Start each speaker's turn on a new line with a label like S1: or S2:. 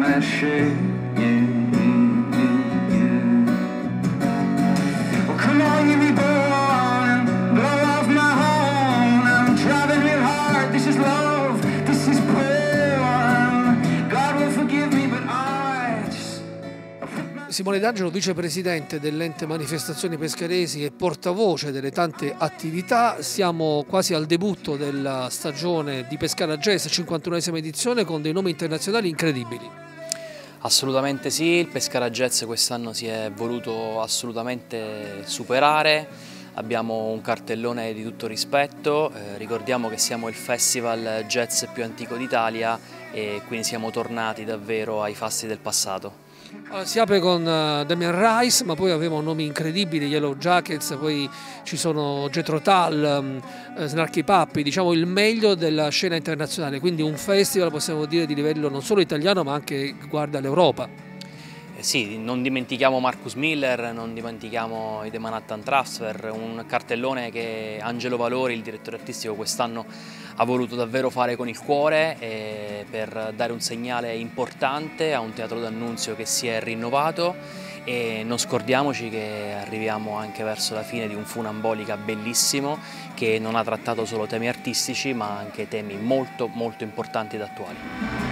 S1: that shit. Well, come on, you be born, blow off my horn. I'm driving real hard. This is love, this is porn. God will forgive me, but
S2: Simone D'Angelo, vicepresidente dell'ente Manifestazioni Pescaresi e portavoce delle tante attività. Siamo quasi al debutto della stagione di Pescara Jazz, 51esima edizione, con dei nomi internazionali incredibili.
S3: Assolutamente sì, il Pescara Jazz quest'anno si è voluto assolutamente superare. Abbiamo un cartellone di tutto rispetto, ricordiamo che siamo il festival jazz più antico d'Italia e quindi siamo tornati davvero ai fasti del passato.
S2: Si apre con Damien Rice, ma poi avevamo nomi incredibili, Yellow Jackets, poi ci sono Jethro Tull, Snarky Puppy, diciamo il meglio della scena internazionale, quindi un festival possiamo dire di livello non solo italiano ma anche che guarda l'Europa.
S3: Sì, non dimentichiamo Marcus Miller, non dimentichiamo i The Manhattan Transfer, un cartellone che Angelo Valori, il direttore artistico, quest'anno ha voluto davvero fare con il cuore per dare un segnale importante a un teatro d'Annunzio che si è rinnovato, e non scordiamoci che arriviamo anche verso la fine di un Funambolica bellissimo che non ha trattato solo temi artistici ma anche temi molto importanti ed attuali.